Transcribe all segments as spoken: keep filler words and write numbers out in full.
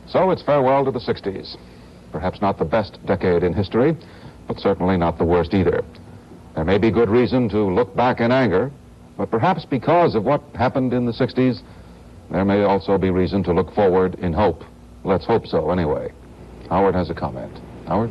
So it's farewell to the sixties. Perhaps not the best decade in history, but certainly not the worst either. There may be good reason to look back in anger, but perhaps because of what happened in the sixties, there may also be reason to look forward in hope. Let's hope so, anyway. Howard has a comment. Howard?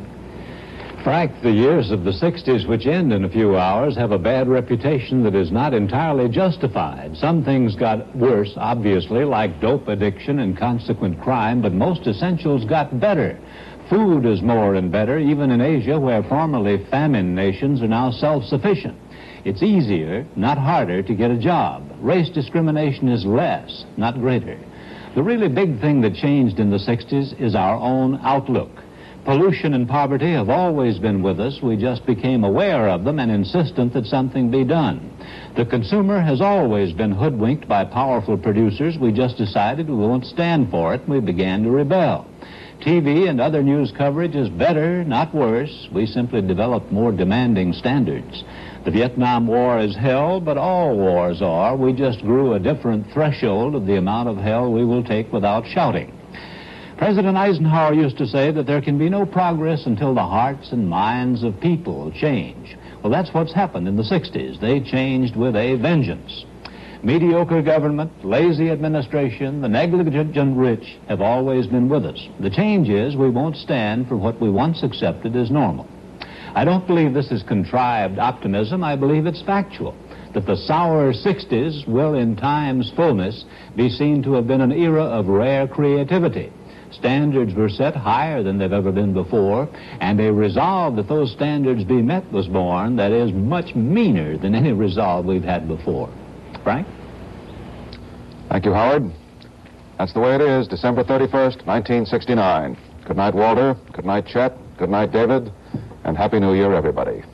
Frank, the years of the sixties, which end in a few hours, have a bad reputation that is not entirely justified. Some things got worse, obviously, like dope addiction and consequent crime, but most essentials got better. Food is more and better, even in Asia, where formerly famine nations are now self-sufficient. It's easier, not harder, to get a job. Race discrimination is less, not greater. The really big thing that changed in the sixties is our own outlook. Pollution and poverty have always been with us. We just became aware of them and insistent that something be done. The consumer has always been hoodwinked by powerful producers. We just decided we won't stand for it, and we began to rebel. T V and other news coverage is better, not worse. We simply developed more demanding standards. The Vietnam War is hell, but all wars are. We just grew a different threshold of the amount of hell we will take without shouting. President Eisenhower used to say that there can be no progress until the hearts and minds of people change. Well, that's what's happened in the sixties. They changed with a vengeance. Mediocre government, lazy administration, the negligent rich have always been with us. The change is we won't stand for what we once accepted as normal. I don't believe this is contrived optimism. I believe it's factual, that the sour sixties will in time's fullness be seen to have been an era of rare creativity. Standards were set higher than they've ever been before, and a resolve that those standards be met was born that is much meaner than any resolve we've had before. Frank? Thank you, Howard. That's the way it is, December thirty-first, nineteen sixty-nine. Good night, Walter. Good night, Chet. Good night, David. And Happy New Year, everybody.